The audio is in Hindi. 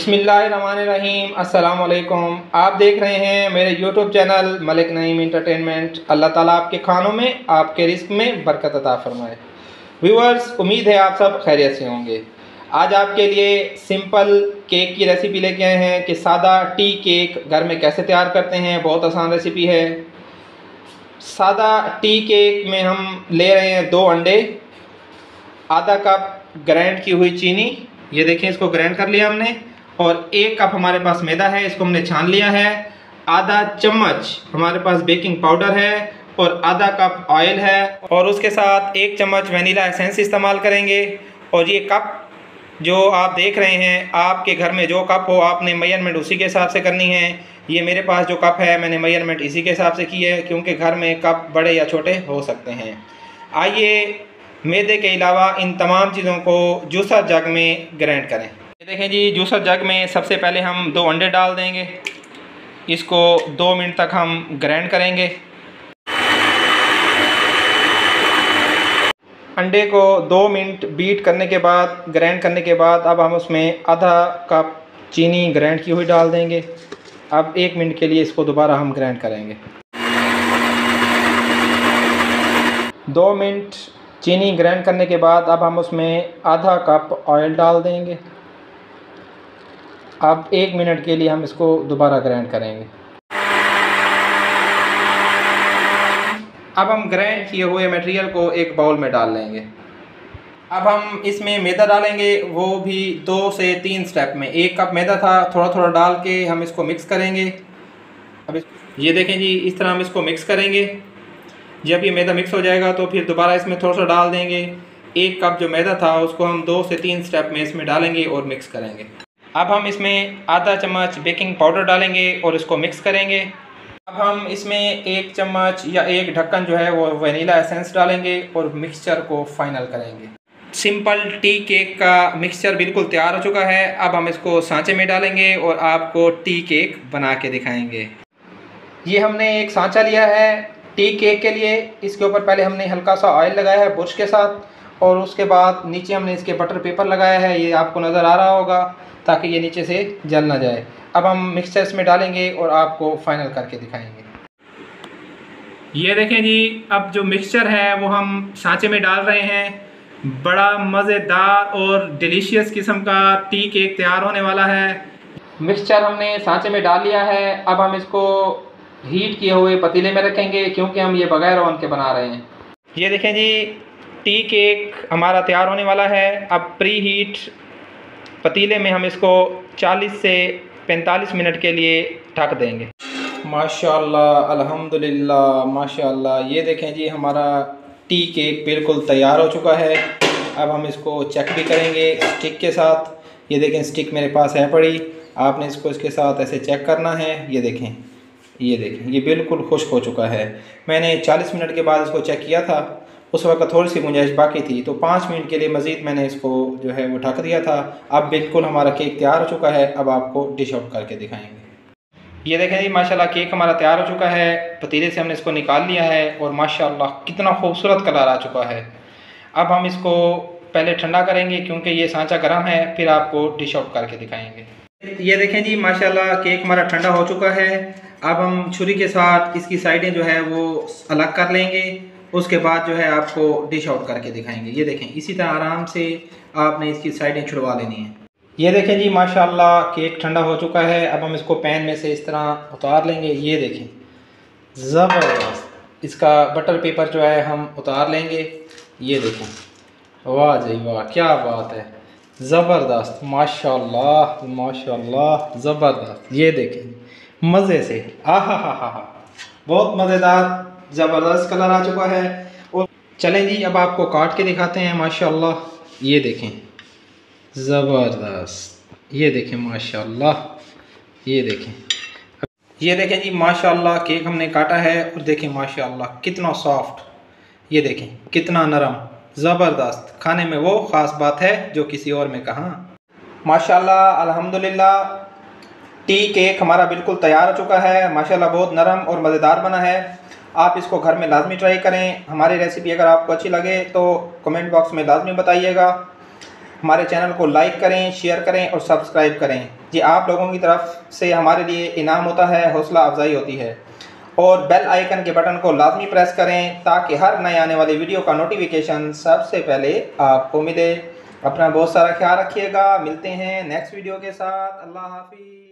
बिस्मिल्लाहिर्रहमानिर्रहीम। अस्सलाम वालेकुम। आप देख रहे हैं मेरे YouTube channel Malik Naeem entertainment. अल्लाह ताला आपके खानों में, आपके रिस्क में बरकत अता फरमाए। व्यूअर्स, उम्मीद है आप सब खैरियत से होंगे। आज आपके लिए सिंपल केक की रेसिपी लेके आए हैं कि सादा टी केक घर में कैसे तैयार करते हैं। बहुत आसान रेसिपी है। सादा टी केक में हम ले रहे हैं 2 अंडे, आधा कप ग्राइंड की हुई चीनी, ये देखें इसको ग्राइंड कर लिया हमने, और 1 कप हमारे पास मैदा है, इसको हमने छान लिया है। आधा चम्मच हमारे पास बेकिंग पाउडर है और आधा कप ऑयल है, और उसके साथ 1 चम्मच वनीला एसेंस इस्तेमाल करेंगे। और ये कप जो आप देख रहे हैं, आपके घर में जो कप हो आपने मेजरमेंट उसी के हिसाब से करनी है। ये मेरे पास जो कप है मैंने मेजरमेंट इसी के हिसाब से की है, क्योंकि घर में कप बड़े या छोटे हो सकते हैं। आइए मैदे के अलावा इन तमाम चीज़ों को जूसर जग में ग्राइंड करें। ये देखें जी, जूसर जग में सबसे पहले हम 2 अंडे डाल देंगे। इसको 2 मिनट तक हम ग्राइंड करेंगे। अंडे को 2 मिनट बीट करने के बाद, ग्राइंड करने के बाद, अब हम उसमें आधा कप चीनी ग्राइंड की हुई डाल देंगे। अब 1 मिनट के लिए इसको दोबारा हम ग्राइंड करेंगे। 2 मिनट चीनी ग्राइंड करने के बाद अब हम उसमें आधा कप ऑयल डाल देंगे। अब 1 मिनट के लिए हम इसको दोबारा ग्राइंड करेंगे। अब हम ग्राइंड किए हुए मटेरियल को एक बाउल में डाल लेंगे। अब हम इसमें मैदा डालेंगे, वो भी 2 से 3 स्टेप में। 1 कप मैदा था, थोड़ा थोड़ा डाल के हम इसको मिक्स करेंगे। अब ये देखें जी, इस तरह हम इसको मिक्स करेंगे। जब ये मैदा मिक्स हो जाएगा तो फिर दोबारा इसमें थोड़ा सा डाल देंगे। 1 कप जो मैदा था उसको हम 2 से 3 स्टेप में इसमें डालेंगे और मिक्स करेंगे। अब हम इसमें आधा चम्मच बेकिंग पाउडर डालेंगे और इसको मिक्स करेंगे। अब हम इसमें 1 चम्मच या 1 ढक्कन जो है वो वनीला एसेंस डालेंगे और मिक्सचर को फाइनल करेंगे। सिंपल टी केक का मिक्सचर बिल्कुल तैयार हो चुका है। अब हम इसको सांचे में डालेंगे और आपको टी केक बना के दिखाएंगे। ये हमने एक सांचा लिया है टी केक के लिए। इसके ऊपर पहले हमने हल्का सा ऑयल लगाया है बुरश के साथ, और उसके बाद नीचे हमने इसके बटर पेपर लगाया है, ये आपको नज़र आ रहा होगा, ताकि ये नीचे से जल ना जाए। अब हम मिक्सचर्स में डालेंगे और आपको फाइनल करके दिखाएंगे। ये देखें जी, अब जो मिक्सचर है वो हम सांचे में डाल रहे हैं। बड़ा मज़ेदार और डिलीशियस किस्म का टी केक तैयार होने वाला है। मिक्सचर हमने सांचे में डाल लिया है। अब हम इसको हीट किए हुए पतीले में रखेंगे, क्योंकि हम ये बगैर ओवन के बना रहे हैं। ये देखें जी, टी केक हमारा तैयार होने वाला है। अब प्री हीट पतीले में हम इसको 40 से 45 मिनट के लिए ढक देंगे। माशाअल्लाह, अल्हम्दुलिल्लाह, माशाअल्लाह। ये देखें जी, हमारा टी केक बिल्कुल तैयार हो चुका है। अब हम इसको चेक भी करेंगे स्टिक के साथ। ये देखें, स्टिक मेरे पास है पड़ी, आपने इसको इसके साथ ऐसे चेक करना है। ये देखें, ये देखें, ये बिल्कुल खुश्क हो चुका है। मैंने 40 मिनट के बाद इसको चेक किया था, उस वक्त थोड़ी सी गुंजाइश बाकी थी, तो 5 मिनट के लिए मज़ीद मैंने इसको जो है वो ढक दिया था। अब बिल्कुल हमारा केक तैयार हो चुका है। अब आपको डिश आउट करके दिखाएंगे। ये देखें जी, माशाल्लाह केक हमारा तैयार हो चुका है। पतीले से हमने इसको निकाल लिया है और माशाल्लाह कितना खूबसूरत कलर आ चुका है। अब हम इसको पहले ठंडा करेंगे, क्योंकि ये सांचा गर्म है, फिर आपको डिश आउट करके दिखाएँगे। ये देखें जी, माशाल्लाह केक हमारा ठंडा हो चुका है। अब हम छुरी के साथ इसकी साइडें जो है वो अलग कर लेंगे। उसके बाद जो है आपको डिश आउट करके दिखाएंगे। ये देखें, इसी तरह आराम से आपने इसकी साइडें छुड़वा लेनी है। ये देखें जी, माशाल्लाह केक ठंडा हो चुका है। अब हम इसको पैन में से इस तरह उतार लेंगे। ये देखें, ज़बरदस्त। इसका बटर पेपर जो है हम उतार लेंगे। ये देखें, वाह जी वाह, क्या बात है, ज़बरदस्त, माशाल्लाह माशाल्लाह, ज़बरदस्त। ये देखें, मज़े से, आहा हा हा हा, बहुत मज़ेदार ज़बरदस्त कलर आ चुका है। और चलें जी, अब आपको काट के दिखाते हैं। माशाल्लाह ये देखें, ज़बरदस्त। ये देखें माशाल्लाह, ये देखें, ये देखें जी, माशाल्लाह केक हमने काटा है और देखें माशाल्लाह कितना सॉफ्ट, ये देखें कितना नरम, ज़बरदस्त। खाने में वो ख़ास बात है जो किसी और में कहाँ। माशाल्लाह, अल्हम्दुलिल्लाह, टी केक हमारा बिल्कुल तैयार हो चुका है। माशाल्लाह बहुत नरम और मज़ेदार बना है। आप इसको घर में लाजमी ट्राई करें। हमारी रेसिपी अगर आपको अच्छी लगे तो कमेंट बॉक्स में लाजमी बताइएगा। हमारे चैनल को लाइक करें, शेयर करें और सब्सक्राइब करें। ये आप लोगों की तरफ से हमारे लिए इनाम होता है, हौसला अफजाई होती है। और बेल आइकन के बटन को लाजमी प्रेस करें ताकि हर नए आने वाली वीडियो का नोटिफिकेशन सबसे पहले आपको मिले। अपना बहुत सारा ख्याल रखिएगा। मिलते हैं नेक्स्ट वीडियो के साथ। अल्लाह हाफिज़।